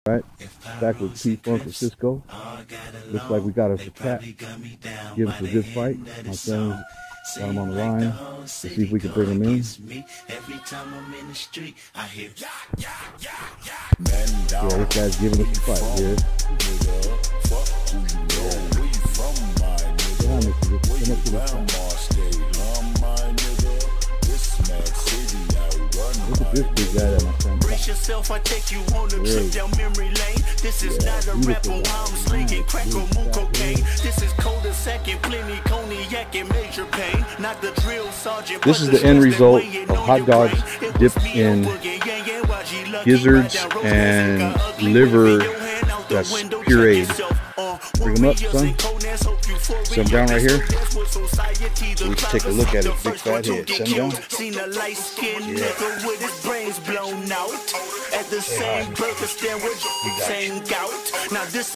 Right, back with T-Funk and Cisco. Looks like we got us a cat. Give us a good fight. My friends got him on the line to see if we can bring him in. Yeah, this guy's giving us a fight here. Look at this big guy that my friend got. Brace yourself, I take you on a trip down memory lane. This is not a rap on how I'm slinging crack or moon cocaine. This is cold as second, plenty cognac and major pain. Not the drill sergeant. This is the end result of hot dogs dipped in gizzards and liver that's pureed. Bring them up, son. Set them down right here. So we can take a look at it. Big fat head. Set them down. Seen a light skinned nigga with his brains blown out. At the same burger stand with same gout. Now this